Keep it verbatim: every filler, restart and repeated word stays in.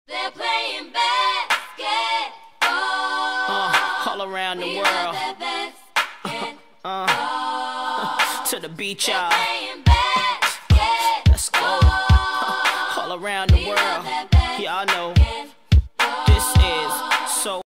They're playing basketball uh, all around the we world. uh, uh, to the beach, y'all. Let's go. all around the world. Y'all know this is so